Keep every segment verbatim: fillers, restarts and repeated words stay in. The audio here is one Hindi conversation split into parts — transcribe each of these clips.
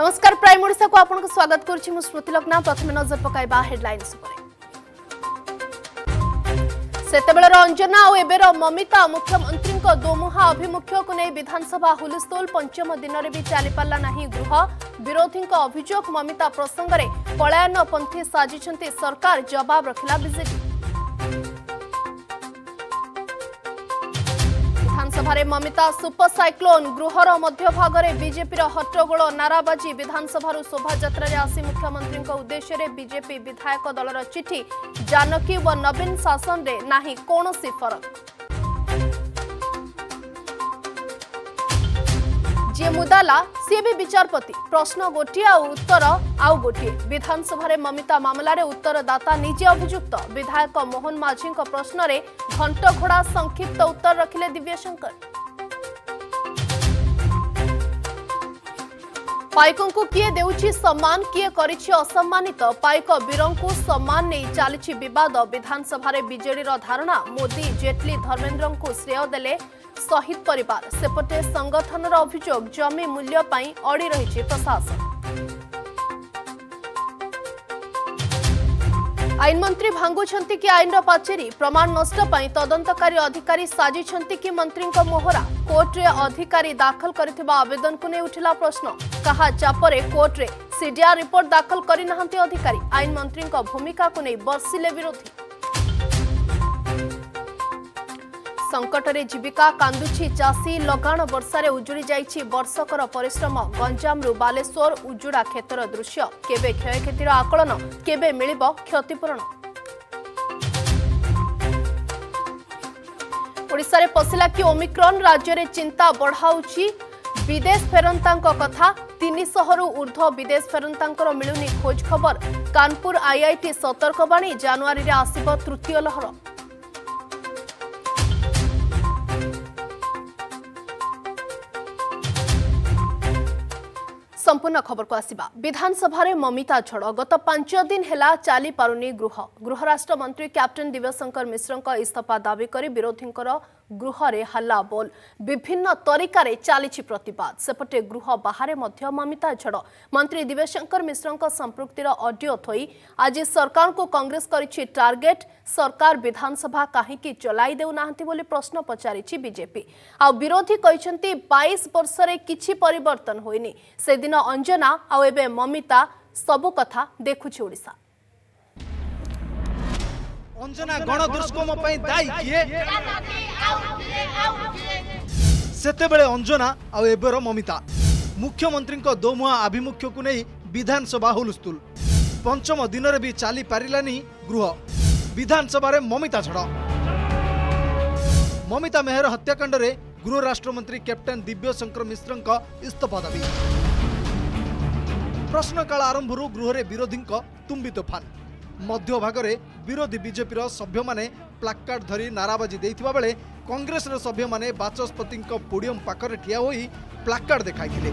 नमस्कार प्राइम ओडिशा को आपनको स्वागत करुछि मु स्मृति लग्ना। प्रथम नजर पकाइबा हेडलाइंस पर। सेतेबेलर अंजना और एबेर ममिता मुख्यमंत्री को दोमुहा अभिमुख्य को नहीं विधानसभा हुलस्थुल पंचम दिन में भी चली पारा नहीं गृह। विरोधी अभियोग ममिता प्रसंग में पलायन पंथी साजिशंती सरकार जवाब रखिला बीजेपी। विधानसभा ममिता सुपर साइक्लोन गृहर मध्य भाग में बीजेपी हट्टगोल नाराबाजी। विधानसभा शोभायात्रा आसी मुख्यमंत्री उद्देश्य बीजेपी विधायक दलर चिठी। जानकी व नवीन शासन रे नाही कौनसी फरक। जी मुदाला सी भी विचारपति प्रश्न गोटे आ उत्तर आउ गोटे। विधानसभा ममिता मामलें उत्तरदाता निजे अभियुक्त। विधायक मोहन माझी प्रश्न रे घंट घोड़ा संक्षिप्त उत्तर रखिले दिव्यशंकर। पाइकों को किए देउछि सम्मान किए करिछि असम्मानित। पाइक वीरंकु सम्मान नहीं चली विवाद। विधानसभा बीजेडीर धारणा मोदी जेटली धर्मेंद्र को श्रेय देले शहीद परिवार। सेपटे संगठनर अभियोग जमी मूल्य पाई अड़ी रही प्रशासन। आईन मंत्री भांगुछंती कि आईन पाचेरी। प्रमाण नष्ट पाई तदंतकारी अधिकारी साजिछंती कि मंत्री मोहरा। कोर्ट रे अधिकारी दाखल करिथिबा आवेदन को नहीं उठिला प्रश्न। कहा चापरे कोर्ट रे सीडीआर रिपोर्ट दाखल करि नाहंती अधिकारी। आईन मंत्री भूमिका को नहीं बर्षिले विरोधी। संकटरे जीविका कांदुछि चाषी। लगाण वर्षारे उजुड़ी जाइछि वर्षकर परिश्रम। गंजामरु बालेश्वर उजुड़ा क्षेत्र दृश्य। केबे क्षयक्षतिर आकलन केबे मिलिबो क्षतिपूरण। ओडिशा रे पसिला कि ओमिक्रॉन राज्य रे चिंता बढ़ाउछि विदेश फेरंतांक कथा। तीन सौ रु ऊर्ध्व विदेश फेरंतांकर मिलुनी खोज खबर। कानपुर आईआईटी सतर्कवाणी जनवरी रे आसिबो तृतीय लहर। संपूर्ण खबर को आसिबा। विधानसभा रे ममिता छड़ गत पांच दिन हेला चाली पारुनी गृह। गृह राष्ट्र मंत्री कैप्टेन दिव्यशंकर मिश्र इस्तीफा दाबी करी विरोधी गृह रे हल्ला बोल। विभिन्न तरीका रे चालीछि प्रतिवाद। सेपटे गृह बाहर मध्य ममिता छड़ मंत्री दिव्यशंकर मिश्र संपृक्तिर ऑडियो थोई आज सरकार को कांग्रेस करिछि टार्गेट। सरकार विधानसभा काहेकि चलाई देउ नाहंती बोली प्रश्न पचारिछि बीजेपी। आ विरोधी कहिसंती बाईस वर्ष रे किछि परिवर्तन होइनी। से दिन अंजना आ एबे ममिता सबु कथा देखुछि ओडिशा। अंजना गण दुष्कर्म पई दायी किए सेतेबेले अंजना आ एबेर ममिता मुख्यमंत्री दोमुहा आभिमुख्य को नहीं विधानसभा हुलस्थुल। पंचम दिन रे भी चाली पारिलानी गृह। विधानसभा रे ममिता छड़। ममिता मेहर हत्याकांड रे गृह राष्ट्र मंत्री कैप्टेन दिव्यशंकर मिश्र इस्तीफा दाबी। प्रश्नकाल आरंभ गृह रे विरोधी तुम्बी तोफान। मध्य भाग रे विरोधी बीजेपी सभ्य माने प्लाकार्ड धरी नाराबाजी देइथिबा बेले कांग्रेस रो सभ्य माने बाचस्पति पोडियम पाखरे ठिया होई प्लाकार्ड देखाइथिले।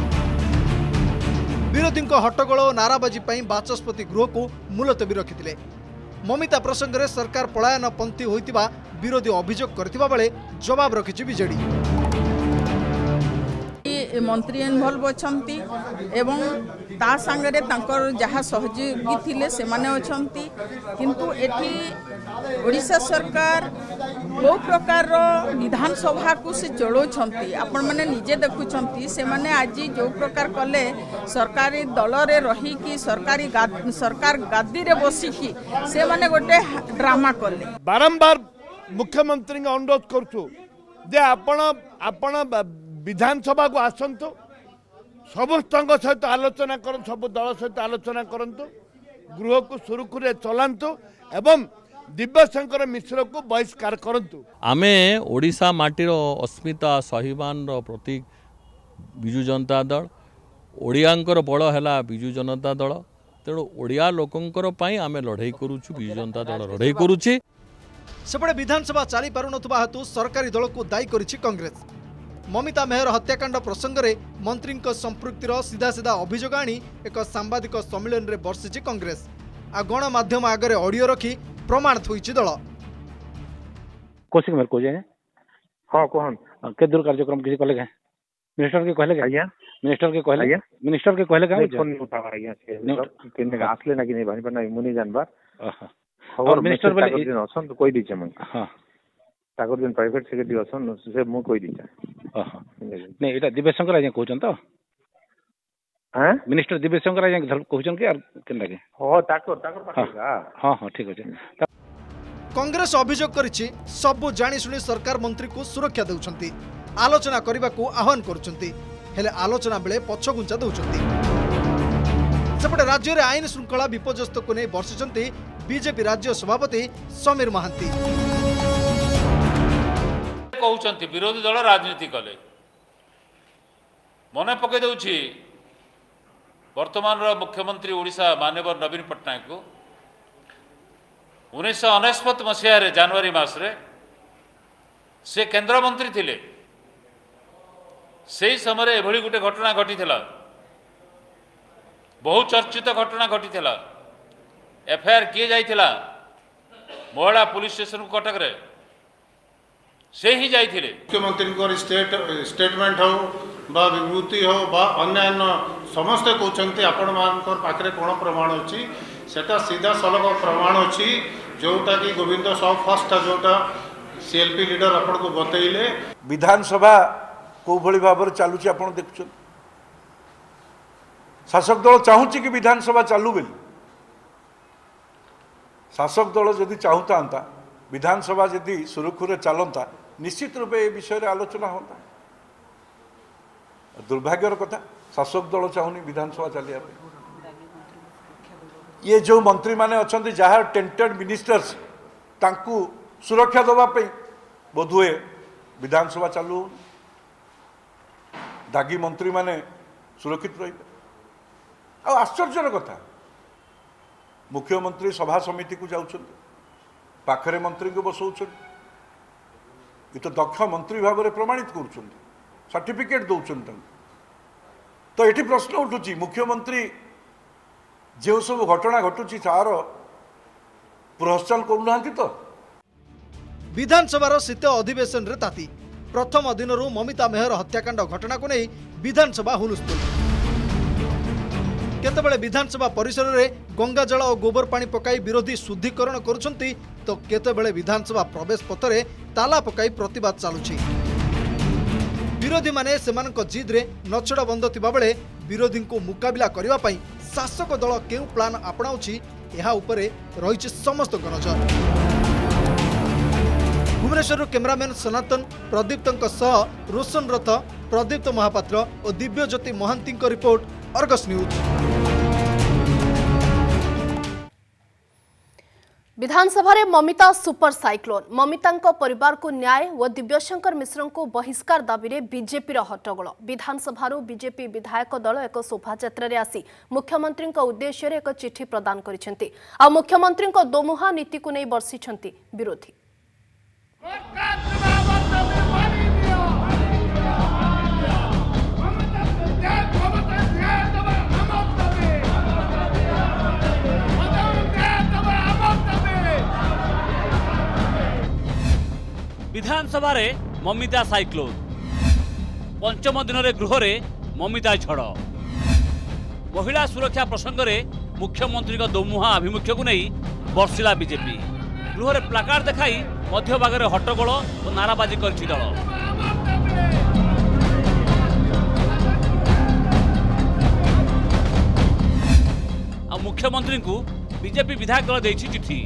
विरोधी हट्टगोल और नाराबाजी पई बाचस्पति गृह को मुलतवी रखिथिले। ममिता प्रसंग रे सरकार पलायन पंथी होइतिबा विरोधी अभियोग करथिबा बेले जवाब रखिछि बीजेडी। मंत्री इनवॉल्व अछंती एवं ता संगरे तांकर जहा सहयोगी थिले से माने अछंती। किंतु एठी ओडिशा सरकार बहु प्रकार विधानसभा को से चलोछंती। आपण माने निजे देखुछंती से माने आज जो प्रकार कले सरकारी दल रे रही कि सरकारी सरकार गादी रे बसी कि से माने गोटे ड्रामा कले। बारंबार मुख्यमंत्री अनुरोध करछु जे आपण आपण विधानसभा को आसतु समस्त सहित आलोचना कर सब दल सहित आलोचना करंतु गृह को सुरुखुरे चलांतु एवं दिव्यशंकर मिश्र को बहिष्कार करंतु। आमे ओडिशा माटीर अस्मिता स्वाभिमान प्रतीक बिजु जनता दल। ओडियांकर बड़ है बिजु जनता दल। तेणु ओडिया लोकंकर पई आमे लड़ाई करूछु। बिजु जनता दल लड़ाई करूछि। सेपटे विधानसभा चली पारु नथुबा हेतु सरकारी दल को दायी करिछि कांग्रेस। ममिता मेहर हत्याकांड प्रसंग में मंत्री संपृक्तिर सीधा सीधा अभियोग आनी एक सांबादिक सम्मेलन में बर्षिछि कांग्रेस। आ गणमाध्यम आगे ऑडियो रखी प्रमाण थोइछि दल। कोशिक मेरे को जे हां कोहन के दूर कार्यक्रम किसी कले मिनिस्टर के कहले आज्ञा मिनिस्टर के कहले आज्ञा मिनिस्टर के कहले का फोन नहीं उठा आज्ञा केने आसले ना कि नहीं भानी पर मुनी जानबार और मिनिस्टर बोले दिन असन तो कोई दीचे मैं हां ताकर दिन प्राइवेट सेक्रेटरी असन से मु कोई दीचे हां नहीं एटा दिव्य शंकर आज्ञा कहउछन तो हां मिनिस्टर दिव्य शंकर आज्ञा कहउछन के और केन लागे हो ताकर ताकर पाठा हां हां ठीक अछि कांग्रेस अभियोग करिछि सब जानि सुनी सरकार मंत्री को सुरक्षा देउछंती आलोचना करबा को आह्वान करूछंती हेले आलोचना बेले पछगुंचा दउछंती सेपटे राज्य रे आईन श्रृंखला विपर्यस्त को नहीं बर्षिछंती बीजेपी राज्य सभापति समीर महांती कहउछंती विरोधी दल राजनीति कले मने पके दउछि वर्तमान मुख्यमंत्री ओडिशा माननीय नवीन पट्टनायक को उन्नीस अनेशत मसीह जनवरी मसरे से केंद्र मंत्री थिले से समय एभली गोटे घटना घटी बहुत चर्चित घटना घटी एफआईआर किए जाइथिला मोहला पुलिस स्टेशन को कटक रे से ही जाइथिले मुख्यमंत्री स्टेट स्टेटमेंट हो बा विवृत्ति हो बा अन्य समस्त कहते आपण मानकर पाखरे कोन प्रमाण अछि सेटा सीधा सलग प्रमाण अछि जोटा कि गोविंद साहु फर्स्ट जोटा सीएलपी लीडर आपण को बतैले विधानसभा को भली भाव चलुची आपण देखुछन शासक दल चाहूची कि विधानसभा चालू बेली शासक दल जदि चाहूता विधानसभा जदि सुरखुरे चलता निश्चित रूपे ए विषय रे आलोचना होता दुर्भाग्यर कथा शासक दल चाहूनी विधानसभा चलिया ये जो मंत्री माने अछंती जहाँ टेंटेड मिनिस्टर्स तांकू सुरक्षा देवाई बोधुए विधानसभा चालू दागी मंत्री माने सुरक्षित रही आश्चर्यर कथा मुख्यमंत्री सभा समिति को जाउछन पाखरे मंत्री को बसौछन ये तो दक्ष मंत्री भाव में प्रमाणित कर सर्टिफिकेट दौरान तो ये प्रश्न उठुची मुख्यमंत्री जो सब घटना घटुची तार पुरस्कार करूना तो विधानसभा शीत अधिवेशन रे ताती प्रथम दिन ममिता मेहर हत्याकांड घटना को नहीं विधानसभा हुलुस्थुल केतबेले विधानसभा परिसर में गंगा जल और गोबर पानी पकाई विरोधी शुद्धिकरण करुछंती तो केतबेले विधानसभा प्रवेश पथरे ताला पकाई प्रतिवाद चालुछि विरोधी माने सेमानक जिद रे नछड़ बंद थिबा बेले विरोधी को मुकाबिला करबा पई शासक दल केउ प्लान अपनाउछि एहा उपरे रहिछि समस्त नजर भुवनेश्वर कैमरामैन सनातन प्रदीप्तंक सह रोशन रथ प्रदीप्त महापात्र और Dibyajyoti Mahanty report Argus news. विधानसभा रे ममिता सुपर साइक्लोन ममिता परिवार को न्याय और दिव्यशंकर मिश्र को बहिष्कार दाबी रे बीजेपी हट्टगोल विधानसभा बीजेपी विधायक दल एक शोभायात्रा रे आसी मुख्यमंत्री उद्देश्य एक चिठी प्रदान करिसेंती आ मुख्यमंत्री दोमुहा नीति को नहीं बर्षिसेंती विरोधी विधानसभा रे ममिता साइक्लोन पंचम दिन रे गृह रे ममिता झड़ महिला सुरक्षा प्रसंग रे मुख्यमंत्री का दोमुहा आभिमुख्य को नहीं बर्षिला बीजेपी गृह रे प्लाकार्ड देखाई मध्य भाग रे हट्टगोल और नाराबाजी करछि दल आ मुख्यमंत्री को बीजेपी विधायक दल देछि चिठी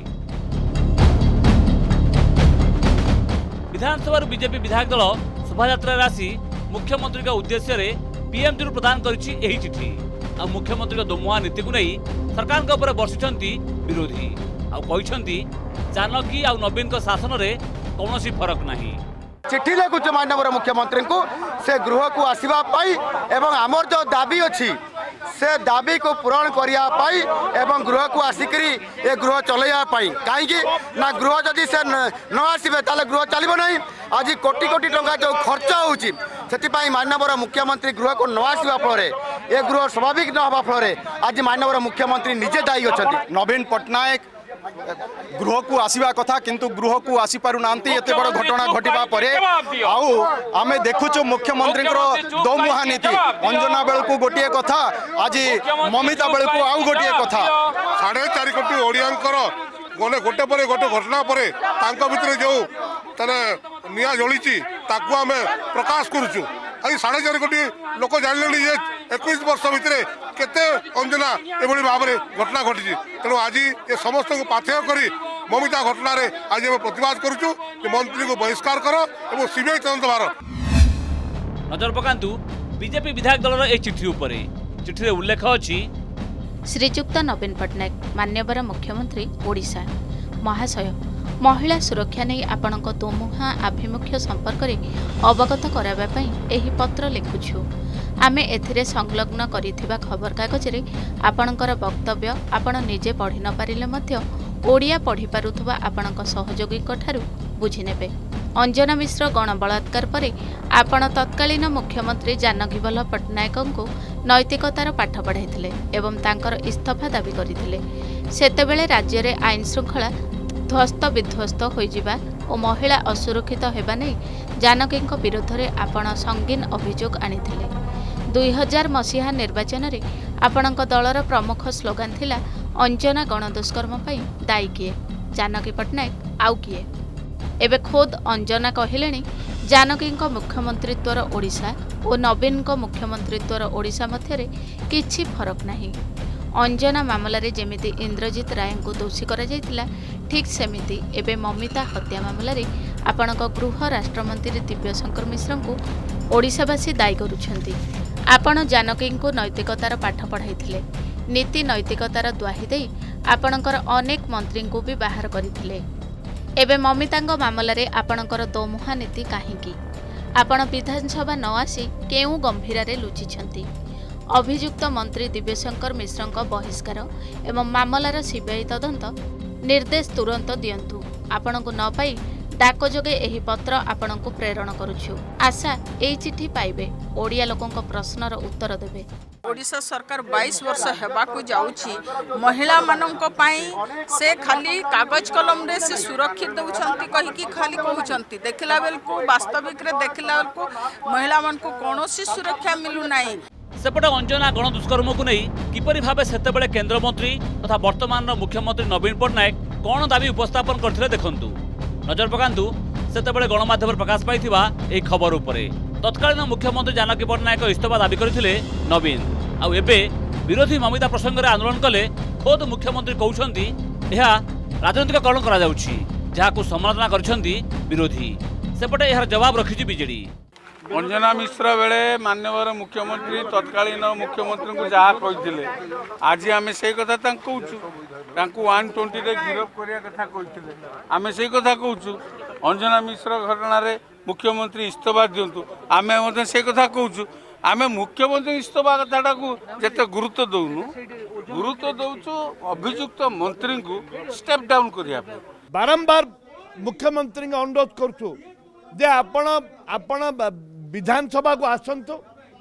विधानसभा बीजेपी विधायक दल शोभायात्रा राशि मुख्यमंत्री का उद्देश्य रे पीएमटी प्रदान करिछि एही चिठी आ मुख्यमंत्री का दोमुहा नीति को नहीं सरकार के ऊपर बर्षिछंती विरोधी आ कहिछंती जानकी आ नवीन को शासन रे कौनसी फरक नहीं चिठी लिखुछ माननीय मुख्यमंत्री को से गृह को आसवा पाई एवं आमर जो दाबी अच्छी से दाबी को पूरण करने एवं गृह को आसिकी ये गृह चलैवाई कहीं ना गृह जदि से न आसबे ताले गृह चलो ना आज कोटी कोटी टंका जो खर्च होची माननीय मुख्यमंत्री गृह को न आसवा फल ये गृह स्वाभाविक न हवा फल आज माननीय मुख्यमंत्री निजे दायी अच्छा नवीन पट्टनायक गृह को आसवा कथा किंतु गृह को आसी पारु नांती एते बड़ घटना घटिबा परे आउ आमे देखुछु मुख्यमंत्री दोमुहा नीति अंजना बेल को गोटे कथा आज ममिता बेल को आउ गोटे कथा साढ़े चार कोटी ओडियांकर गने गोटे पर गोटे घटना पर भितर जो ताने निया जली आम प्रकाश करुचु आज साढ़े चार कोटी लोक जानले जे इक्कीस वर्ष भितर केते अंजना एभली भाव में घटना घटी तेणु आज ये समस्त को पाथेय करी ममिता घटना रे आज हम प्रतिवाद करुचु मंत्री को बहिष्कार कर और सीबीआई तदंत भार नजर पकांतु बीजेपी विधायक दलर ए चिठी उपरे चिठी रे उल्लेख अछि श्रीजुक्त नवीन पट्टनायक मान्यवर मुख्यमंत्री ओडिशा महाशय महिला सुरक्षा नहीं आपणक दोमुहा आभिमुख्य संपर्क में अवगत करावा पई एही पत्र लिखुछु आमे एथिरे संलग्न करिथिबा खबर कागज रे आपणकर वक्तव्य आपण निजे पढ़ी न पारिले मध्य ओडिया पढ़ी पारुथबा आपणक सहयोगी ठारू बुझी नेबे अंजना मिश्र गण बलात्कार पर आपण तत्कालीन मुख्यमंत्री जानकी वल्लभ पट्टनायक को नैतिकतार पाठ पढ़ाई एवं तांकर इस्तीफा दाबी करथिले सेतेबेले राज्य रे आईन श्रृंखला ध्वस्त विध्वस्त होइजिबा और महिला असुरक्षित हेबा नै जानकी विरोध में आपण संगीन अभियोग आनिथिले दुई हजार मसीहा निर्वाचन रे आपणक दलर प्रमुख स्लोगान थिला अंजना गणदुष्कर्म पई दायी किए जानकी पट्टनायक आउ किए एबे खोद अंजना कहलेनी जानकी मुख्यमंत्रीत्वर ओडिशा और नवीन मुख्यमंत्रीत्वर ओडिशा मध्यरे किछि फरक नाही अंजना मामला रे जेमिति इंद्रजीत राय को दोषी करा जायतिला ठीक सेमिति एबे ममिता हत्या मामला रे आपणक गृह राष्ट्रमंत्री दिव्यशंकर मिश्र को ओडिशावासी दायी करुछंती आपण जानकी को नैतिकतार पाठ पढ़ाई नीति नैतिकतार द्वाही दे आपणकर अनेक मंत्री को भी बाहर करथिले एबे ममितांग मामला रे आपणकर दोमुहा नीति काहींकी आपण विधानसभा न आसी केउ गंभीर रे लुचिछंती अभियुक्त मंत्री दिव्यशंकर मिश्र बहिष्कार एवं मामलार सीबीआई तदंत निर्देश तुरंत दियंतु आपणको न पाई डाक जोगे एही पत्र आपणको प्रेरण करुछु आशा एही चिठी पाइबे ओडिया लोकंक प्रश्नर उत्तर देबे ओडिशा सरकार बाईस वर्ष हेबाकू जाउछि महिला माननक पई से खाली कागज कलम रे से सुरक्षित दउछंती कहि कि खाली कहउछंती देखला बेल को वास्तविक रे देखला बेल को महिला मन को कोनोसी सुरक्षा मिलु नाही सेपटे अंजना गण दुष्कर्म को नहीं किपरि भाबे सेतेबेले केंद्र मंत्री तथा वर्तमान मुख्यमंत्री नवीन पट्टनायक कौन दाबी उपस्थापन करथिले देखंतु नजर पकांतु सेतेबेले गणमाध्यम प्रकाश पाइथिबा एही खबर उपरे तत्कालीन मुख्यमंत्री जानकी पट्टनायक इस्तीफा दाबी करथिले नवीन आउ एबे विरोधी ममिता प्रसंग रे आंदोलन कले खोद मुख्यमंत्री कहउछंती एहा राजनीतिकरण करा जाउछि जाहाकू समालोचना करछंती विरोधी सेपटे एहार जवाब रखिछि बीजेडी अंजना मिश्र बेले मान्यवर मुख्यमंत्री तत्कालीन मुख्यमंत्री को जहाँ कही आज आम से कथा कहूँ वन ट्वेंटी गिरफ करने कथा कही आम से कथा कहूँ अंजना मिश्र घटन मुख्यमंत्री इस्तीफा दिंतु आम से कथा कहूँ आम मुख्यमंत्री इस्तीफा कथाटा को जिते गुरुत्व दौनु गुरुत्व दौचु अभियुक्त मंत्री को स्टेप डाउन करने बारंबार मुख्यमंत्री अनुरोध करूँ जे आपण आपण विधानसभा को आसतु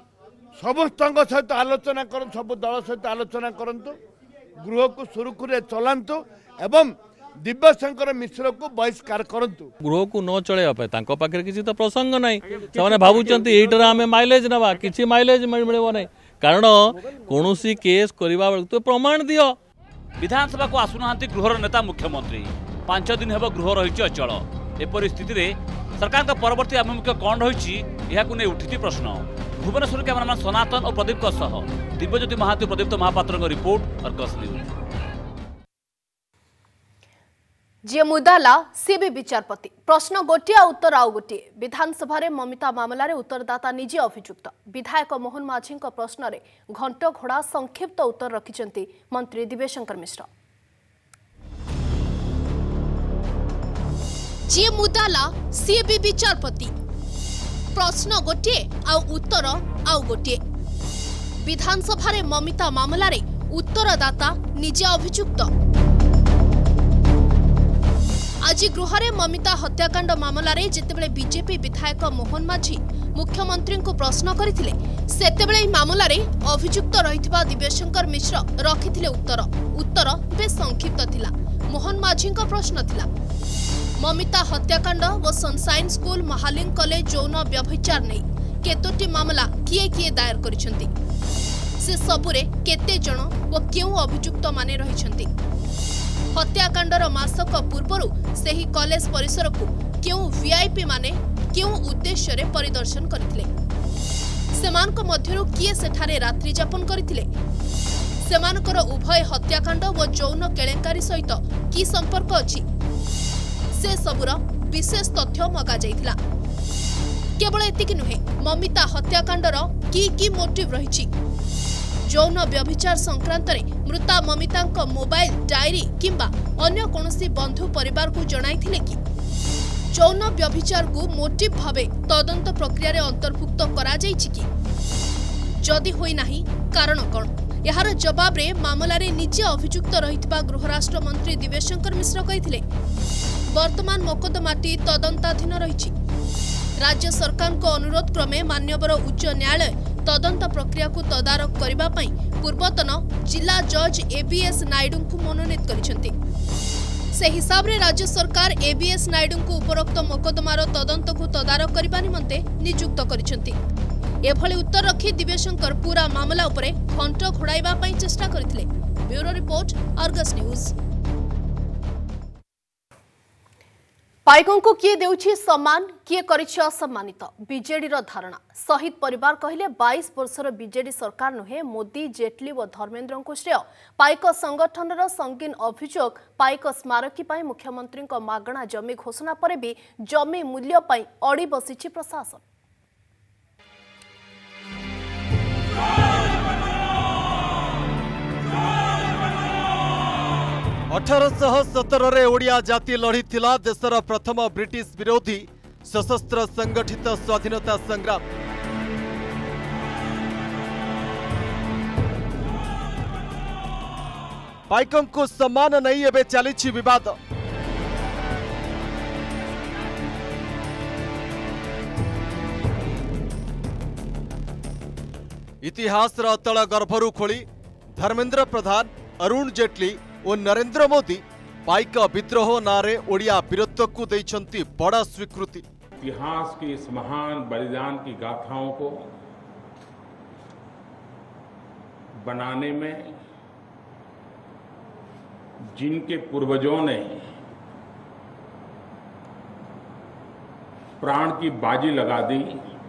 समस्त सहित आलोचना कर सब दल सहित आलोचना करंतु गृह को सुरुखुरे चलांतु एवं दिव्यशंकर मिश्र को बहिष्कार करंतु गृह को न चलैया पे तांको पाखे किसी तो प्रसंग नहीं से भावुंट एटार आम माइलेज नवा किसी माइलेज मिलव ना कारण कौन केस करवा बेलू तो प्रमाण दियो विधानसभा को आसुना गृहर नेता मुख्यमंत्री पांच दिन हेब गृह रही अचल एपरी स्थिति सरकार का परवर्ती आभिमुख्य कौन रही नहीं उठी प्रश्न भुवनेश्वर कैमरामैन सनातन और Pradeep Divyajyoti Mahati Pradipta Mohapatra report Argus news जी मुदाला सी भी विचारपति प्रश्न गोटे उत्तर आउ गोटे विधानसभा ममिता मामला रे उत्तरदाता निजे अभियुक्त विधायक मोहन माझी प्रश्न रे घंट घोड़ा संक्षिप्त उत्तर रखिंट मंत्री दिव्यशंकर मिश्र जी मुदाला सी भी विचारपति प्रश्न गोटे आउ उत्तर आउ गोटे विधानसभा रे ममिता मामला रे उत्तरदाता निजे अभियुक्त आज गृह ममिता हत्याकांड मामलें जितेबाला बीजेपी विधायक मोहन माझी मुख्यमंत्री को प्रश्न करथिले सेतेबेले मामलें अभियुक्त रहिथिबा दिव्यशंकर मिश्र रखिथिले उत्तर उत्तर बेस संक्षिप्त थिला। मोहन माझी प्रश्न थिला ममिता हत्याकांड व सनसाइन स्कूल महालिंग कॉलेज यौन व्यभिचार नहीं केतोटी मामला किए किए दायर करिसेंती से सबुरे केते जण व केउ अभियुक्त माने रहिसेंती हत्याकांडर मासक पूर्वरु सेही कॉलेज परिसर को केउ वीआईपी माने केउ उद्देश्य रे परिदर्शन करथिले सेमानक मध्यरु किए सेठारे रात्रि यापन करथिले सेमानकर उभय हत्याकांड व यौन केलेंकारी सहित की संपर्क अछि से सबुर विशेष तथ्य मगा जाइथिला। केवल एतिकी नुहे ममिता हत्याकांडर की की मोटिव रहिछि यौन व्यभिचार संक्रांत रे मृता ममिता मोबाइल डायरी किंबा अन्य कोनोसी बंधु परिवार को जणाइथिले कि यौन व्यभिचार को मोटिव भावे तदंत प्रक्रिया रे अंतर्भुक्त करा जाइछि कि जदि होई नाही कारण कोन यार जवाब रे मामला रे निजे अभियुक्त रहितबा गृह राष्ट्र मंत्री दिव्यशंकर मिश्र कहिथिले वर्तमान मोकदमाटी तदंताधीन रहिछि राज्य सरकार को अनुरोध क्रमे मान्यवर उच्च न्यायालय तदंत प्रक्रिया को तदारक करबा पई पूर्वतन जिला जज एबीएस नायडू को मनोनीत करिसेंती से हिसाब रे राज्य सरकार एबीएस नायडू को उपरोक्त मोकदमार तदंत को तदारक करबा निमंते नियुक्त करिसेंती एभली उत्तर रखी दिव्यशंकर पूरा मामला उपरे घंट घोड़ाइबा पई चेष्टा करथिले। Bureau report Argus news. पाइकों को किए देउछि सम्मान किए करिछि असम्मानित बीजेडीर धारणा शहीद परिवार कहले बाईस वर्षर बीजेडी सरकार नुहे मोदी जेटली व धर्मेंद्र को श्रेय पाइक संगठनर संगीन अभियोग पाइक स्मारकी पाई मुख्यमंत्री मागणा जमी घोषणा पर भी जमी मूल्य पाई अड़ी बसिछि प्रशासन। अठारह सतर रे ओडिया जाति लड़ी थिला देशर प्रथम ब्रिटिश विरोधी सशस्त्र संगठित स्वाधीनता संग्राम। पाइकों को सम्मान नहीं एबे चली विवाद। इतिहास अतल गर्भरू खोली धर्मेंद्र प्रधान अरुण जेटली और नरेंद्र मोदी पाइक विद्रोह नारे ओडिया वीरत्व को देइछंती बड़ा स्वीकृति। इतिहास की इस महान बलिदान की गाथाओं को बनाने में जिनके पूर्वजों ने प्राण की बाजी लगा दी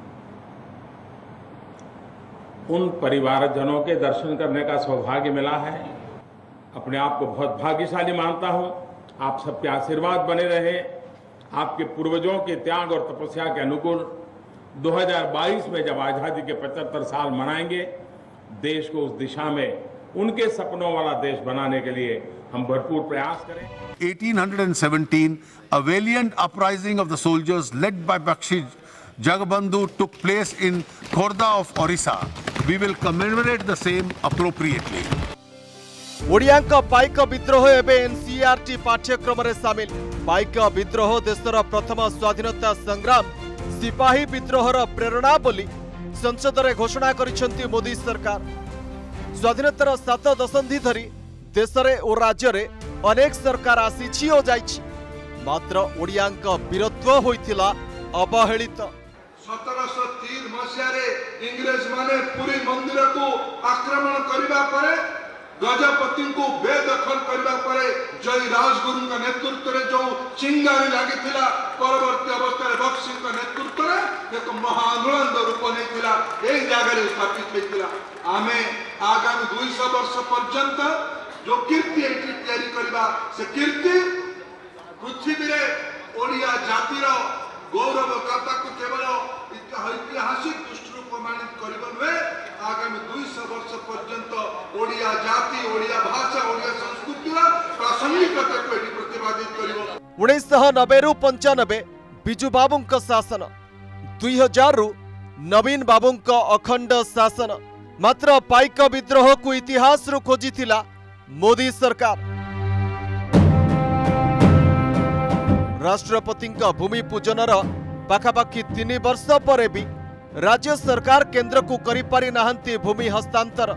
उन परिवारजनों के दर्शन करने का सौभाग्य मिला है। अपने आप को बहुत भाग्यशाली मानता हूं। आप सबके आशीर्वाद बने रहे। आपके पूर्वजों के त्याग और तपस्या के अनुकूल दो हज़ार बाईस में जब आजादी के पचहत्तर साल मनाएंगे देश को उस दिशा में उनके सपनों वाला देश बनाने के लिए हम भरपूर प्रयास करें। eighteen seventeen, a valiant uprising of the soldiers led by Bakshi Jagabandhu took place in Khorda of Orissa. We will commemorate the same appropriately. ओडियांका पाइक विद्रोह एवं एनसीईआरटी पाठ्यक्रम रे सामिल। पाइक विद्रोह देशर प्रथम स्वाधीनता संग्राम सिपाही विद्रोहर प्रेरणा बोली संसद रे घोषणा करिसेंती मोदी सरकार। स्वाधीनतार सात दशंधि धरी देश रे और राज्य रे अनेक सरकार आसीछि ओ जाइछि मात्र ओडियांका वीरत्व होइथिला अवहेलित। सत्रह सौ तीन मसीह इंग्रेज माने पूरी मंदिर को आक्रमण करबा परे गजपति को बेदखल करबा परे जय राजगुरु का नेतृत्व रे जो चिंगारी लागि थिला परवर्ती अवस्था रे बक्सी का नेतृत्व रे एक महाआंदोलन रूप नेथिला ए जगह रे स्थापित हेतिला। आमे आगामी दो सौ वर्ष पर्यंत जो कीर्ति एठी तैयारी करबा से कीर्ति पृथ्वी रे ओडिया जातिर गौरव गाथा को केवल ऐतिहासिक दृष्टि प्रमाणित करिब नुहे आगामी दो सौ वर्ष पर्यंत ओडिया जाति ओडिया भाषा ओडिया संस्कृति प्रासंगिकता को एठी प्रतिपादित करिब। उन्नीस सौ नब्बे रु पंचानबे बिजू बाबूंक शासन, दुई हजार रु नवीन बाबूंक अखंड शासन। मात्र पाइक विद्रोह को इतिहास रु खोजिथिला मोदी सरकार। राष्ट्रपतिଙ୍କ भूमि पूजनर पाखापाखि तीन वर्ष पर भी राज्य सरकार केंद्र को करि पारि नाहंती भूमि हस्तांतर।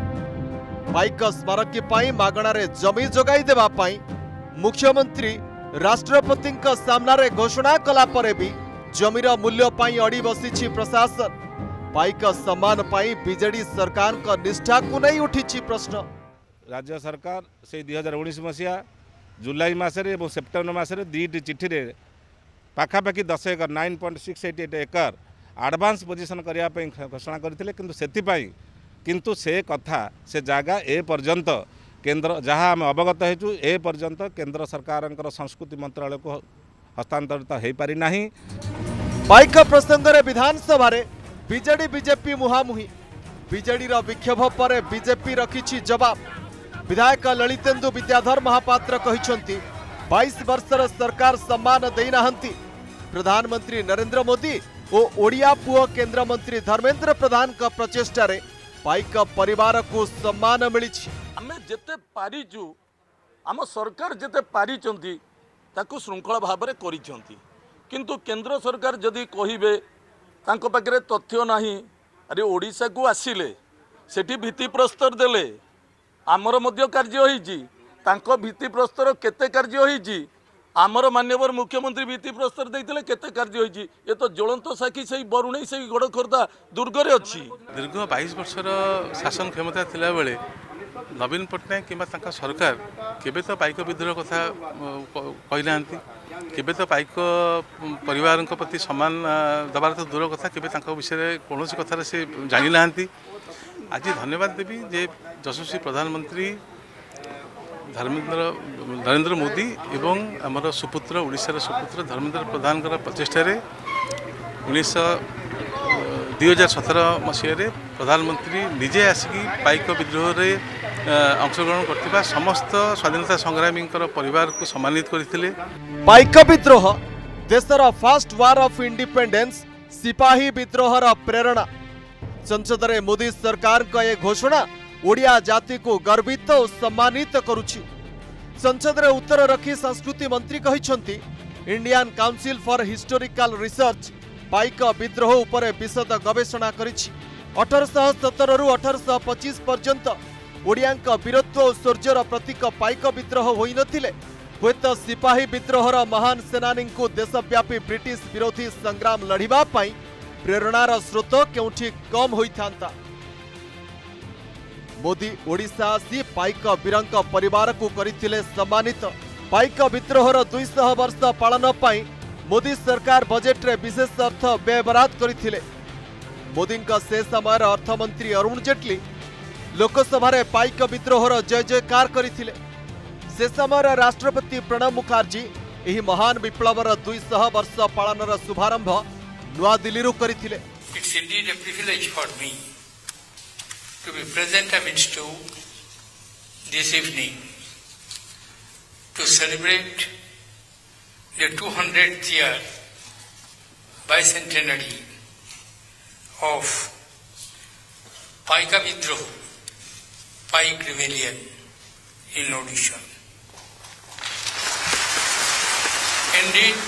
पाइक स्मारकी पाई मागणारे जमी जोगाई देबा पाई मुख्यमंत्री राष्ट्रपतिଙ୍କ सामनारे घोषणा कला परे भी जमीर मूल्य पाई अड़ी बसीछि प्रशासन। पाइक सम्मान पाई बीजेडी सरकार का निष्ठा को नहीं उठी प्रश्न। राज्य सरकार से दुई हजार उन्नीस मसीहा जुलाई मसरे और सेप्टेम्बर मसरे दुईटी चिठी रे पाखापाखि दस acre nine point six eight eight acre advance position करने घोषणा करते किंतु सेथिपाई किंतु से कथा से जगह ए पर्यंत केंद्र जहाँ आम अवगत हो ए पर्यंत केंद्र सरकार संस्कृति मंत्रालय को हस्तांतरित हो पारि नाही। पाइक प्रसंग में विधानसभा बीजेडी बीजेपी मुहामुही बीजेडी विक्षोभ पर बीजेपी रखिछि जवाब। विधायक ललितेन्दु विद्याधर महापात्र कहिसंती बाईस वर्षर सरकार सम्मान देनाहंती। प्रधानमंत्री नरेंद्र मोदी और ओडिया पुओ केंद्र मंत्री धर्मेंद्र प्रधान का प्रचेष्टा पाइक परिवार को सम्मान मिली। आमे जेते पारिचु आम सरकार जेते पारिचंती ताकू श्रृंखला भाव में करिसंती किंतु केंद्र सरकार जदि कहिबे तांको पाखरे तथ्य नाही अरे ओडिशा को आसिले सेठी भित्ति प्रस्तर देले आमर मध्य कार्य होईची तांको भित्ति प्रस्तर केते कार्य होईची आमर मान्यवर मुख्यमंत्री भित्ति प्रस्तर देइतले केते कार्य होईची ये तो ज्वलंत साखी से बरुणई से गड़खोर्दा दुर्गरे अछि। दीर्घ बाईस वर्षर शासन क्षमता थिला बेले नवीन पट्टनायक किंबा तांका सरकार केबे तो पाइक विद्रोह कथा कहना केबे तो पाइक परिवार प्रति सम्मान दबार तो दूर कथा केबे तांका विषय कौन कथार से जानी ना। आज धन्यवाद देवी जे यशस्वी प्रधानमंत्री धर्मेंद्र नरेंद्र मोदी एवं आमर सुपुत्र ओडिशार सुपुत्र धर्मेंद्र प्रधान प्रचेषा उन्नीस दुई हजार सतर मसीह प्रधानमंत्री निजे आसिकी पाइक विद्रोह रे अंशग्रहण करथिबा समस्त स्वाधीनता संग्रामी परिवार को सम्मानित करथिले। पाइक विद्रोह देशर फास्ट वार ऑफ इंडिपेंडेंस सिपाही विद्रोहर प्रेरणा। संसद में मोदी सरकार का यह घोषणा ओडिया जाति को गर्वित और सम्मानित करुछि। संसद में उत्तर रखी संस्कृति मंत्री कहिसंती Indian council for historical research Paika विद्रोह उपर विशद गवेषणा करिछि। अठारह सत्तर रु अठारह पच्चीस पर्यंत ओडियांक वीरत्व और शौर्यर प्रतीक पाइक विद्रोह होई नथिले हुएत सिपाही विद्रोहर महान सेनानी को देशव्यापी ब्रिटिश विरोधी संग्राम लड़िबा पाई प्रेरणार स्रोत केउठी कम होइथांता। मोदी ओडिशा आसी पाइक वीरंक परिवार को करिथिले सम्मानित। पाइक विद्रोहर दुई सौ वर्ष पालन पाई मोदी सरकार बजेट रे विशेष अर्थ व्ययबराद करथिले। मोदी से समय अर्थमंत्री अरुण जेटली लोकसभा रे पाइक विद्रोहर जय जयकार करथिले। से समय राष्ट्रपति प्रणब मुखर्जी एही महान विप्लवर दुई सौ वर्ष पालनर शुभारंभ नुआ दिल्ली करथिले। It's indeed a privilege for me to be present amidst you this evening to celebrate the two hundredth year bicentenary of Paika Vidroh, Paik Rebellion in Odisha. Indeed,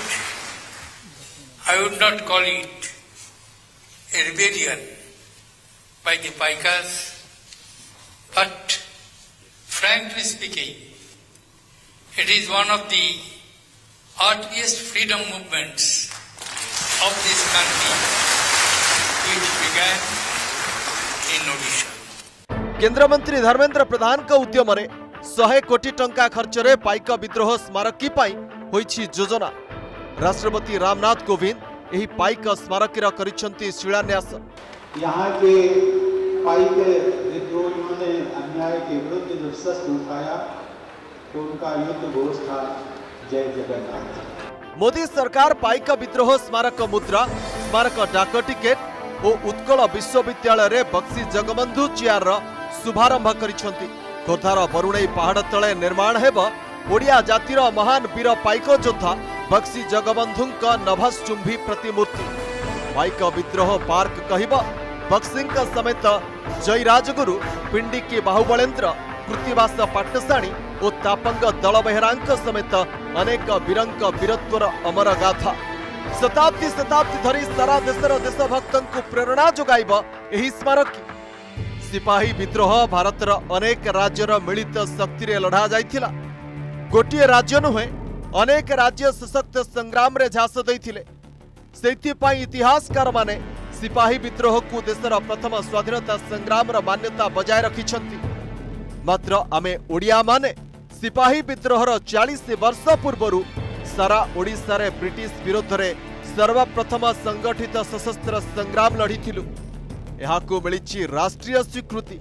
I would not call it a rebellion by the Paikas, but frankly speaking, it is one of the earliest freedom movements of this country which began in Odisha. केंद्र मंत्री धर्मेंद्र प्रधान का उद्यम रे सौ कोटी टंका खर्च रे पाइक विद्रोह स्मारकी पाई होईछि योजना। राष्ट्रपति रामनाथ कोविंद एही पाइक स्मारकी रा करिसंती शिलान्यास। यहाँ के पाइक विद्रोहियों ने अन्याय के विरुद्ध जो शस्त्र उठाया तो उनका युद्ध घोष था जय जगन्नाथ। मोदी सरकार पाइक विद्रोह स्मारक मुद्रा स्मारक डाक टिकेट और उत्कल विश्वविद्यालय रे बक्सी जगबंधु चेयर शुभारंभ करिसंती। खोर्धार बरुणई पहाड़ तले निर्माण हेब ओडिया जातिर महान वीर पाइक योद्धा बक्सी जगबंधुंक नभश्चुंभी प्रतिमूर्ति। पाइक विद्रोह पार्क कहिब बक्सिंग समेत जय राजगुरु पिंडिकी बाहुबलेन्द्र कृतिवास पाटसाणी और तापंग दल बेहरांक समेत अनेक वीरंक वीरत्वर अमर गाथा शताब्दी शताब्दी धरी सारा देशर देशभक्तों को प्रेरणा जोगाइब एही स्मारकी। सिपाही विद्रोह भारतर अनेक राज्यर मिलित शक्ति रे लढ़ा जाइथिला। गोटिए राज्य नुहे अनेक राज्य सशक्त संग्राम रे झास दैथिले। सेथिपाई इतिहासकार माने सिपाही विद्रोह को देशर प्रथम स्वाधीनता संग्राम रा मान्यता बजाय रखिछंती। मात्र आमे ओडिया माने सिपाही विद्रोहर चालीस वर्ष पूर्वरु सारा ओडिशा रे ब्रिटिश विरोध रे सर्वप्रथम संगठित सशस्त्र संग्राम लढ़िथिलु। यहाकु मिलिछि राष्ट्रीय स्वीकृति।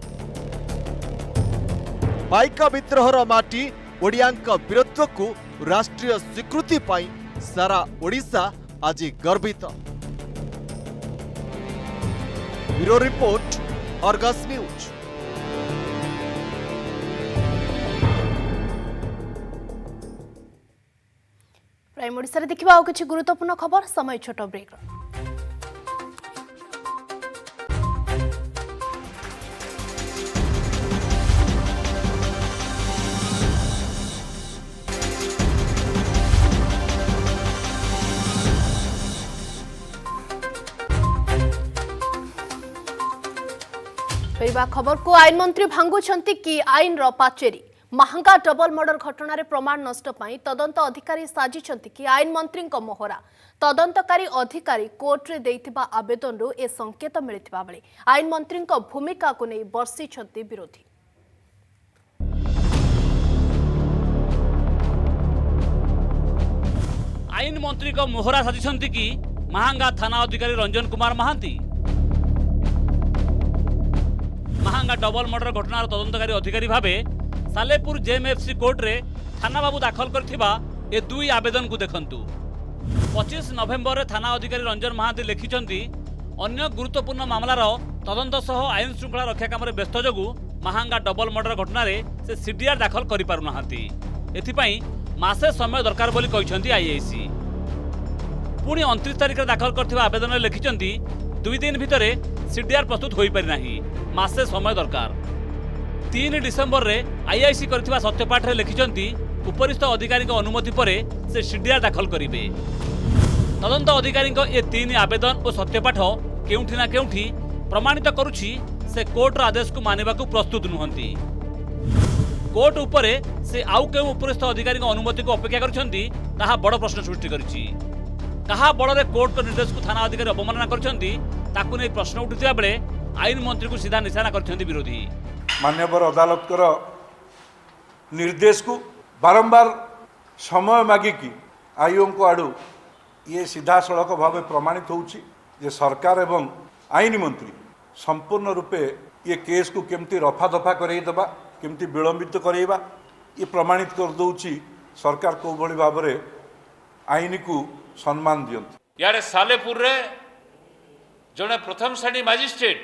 पाइक विद्रोहर माटी ओडियांक वीरत्व को राष्ट्रीय स्वीकृति पाई सारा ओडिशा आज गर्वित। Bureau report, Argus news. Prime Odisha रे देखिबा आ किछि गुरुत्वपूर्ण खबर। समय छोट ब्रेक। फेरबा खबर को आईन मंत्री भांगुछंती कि आईन रो पाचेरी। महंगा डबल मर्डर घटना रे प्रमाण नष्ट पाई तदंत अधिकारी साजिछंती कि आईन मंत्री को मोहरा। तदंतकारी अधिकारी कोर्ट रे देइथिबा आवेदन रो ए संकेत मिलिथिबा बेले आईन मंत्री को भूमिका को नै बर्षिछंती विरोधी। आईन मंत्री को मोहरा साजिछंती कि महंगा थाना अधिकारी रंजन कुमार महांती। महंगा डबल मर्डर घटनार तदंतकारी अधिकारी भावे सालेपुर जेएमएफसी कोर्ट रे थाना बाबू दाखल करथिबा ए दुई आवेदन को देखंतु। पच्चीस नवेम्बर थाना अधिकारी रंजन महांती लिखिछंती अन्य गुरुत्वपूर्ण मामलार तदंत सह आईन श्रृंखला रक्षा काम व्यस्त जोगु महंगा डबल मर्डर घटना रे से सीडीआर दाखल करि पारु नाहांती। एथिपई मासे समय दरकार बोली कहिछंती आईआईसी। पुणी उनतीस तारिख दाखल करथिबा आवेदन रे लिखिछंती दुई दिन भितरे सीडीआर प्रस्तुत होई पारि नाही, मासे समय दरकार। तीन डिसेम्बर रे आईआईसी करथिबा सत्यपाठ रे लिखिछंती उपरिस्थ अधिकारी अनुमति परे से सीडीआर दाखल करिवे। तदंत अधिकारी ए तीन आवेदन और सत्यपाठ केउठी ना केउठी प्रमाणित करुछि से कोर्टर आदेश को मानिबा को प्रस्तुत नुहंती। कोर्ट उपरे से आउ केउ उपरिस्थ अधिकारी अनुमति को अपेक्षा करछंती ताहा बड़ प्रश्न सृष्टि करिछि। कहा बड़े कोर्ट को निर्देश को थाना अधिकारी अवमानना करछंती ताकु नै प्रश्न उठुथिबा बेले आईन मंत्री को सीधा निशाना करछंती विरोधी। मान्यवर अदालत कर निर्देश को बारंबार समय मागिकी आईओ को आड़ू ये सीधा सड़क भाव प्रमाणित होउछि जे सरकार एवं आईन मंत्री संपूर्ण रूपे ये केस को केमती रफा दफा करैदबा केमती विलंबित करैबा ये प्रमाणित कर दउछि सरकार को भली भाव रे आईन को सम्मान दियंती। यारे सालेपुर रे जने प्रथम श्रेणी मजिस्ट्रेट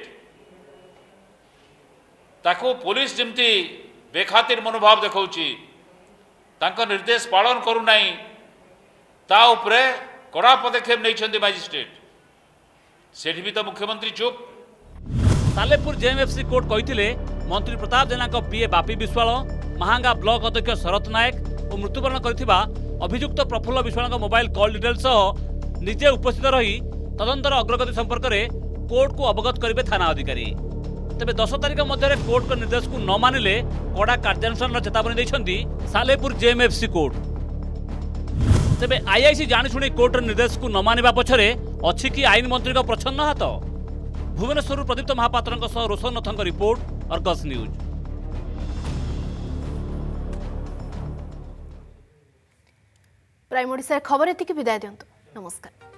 ताको पुलिस जमती बेखातिर मनोभाव देखौछि तांको निर्देश पालन करू नाही ता उपरे कड़ा पदक्षेप नैछंती मजिस्ट्रेट सेठी भी तो मुख्यमंत्री चुप। सालेपुर जेएमएफसी कोर्ट कहिथिले मंत्री प्रताप जेना को पीए बापी विश्वाल महांगा ब्लॉक अध्यक्ष शरत नायक और मृत्युवरण करथिबा अभियुक्त Prafulla Biswal mobile call detail सह निजे उपस्थित रही तदंतर अग्रगति संपर्क में कोर्ट को अवगत करेंगे थाना अधिकारी। तेबे दस तारिख मध्य कोर्ट को निर्देश को न मानिले कड़ा कार्यानुष्ठान चेतावनी देछंती सालेपुर जेएमएफसी कोर्ट। तेबे आईआईसी जाणीशुणी कोर्ट निर्देश को न मानिबा पछरे अछि कि आईन मंत्री को प्रछन्न हाथ। भुवनेश्वर प्रदीप्त महापात्र सह रोशन नथंग report, Argus news. Prime Odisha खबर एतिकी विदाय दियंतु। नमस्कार।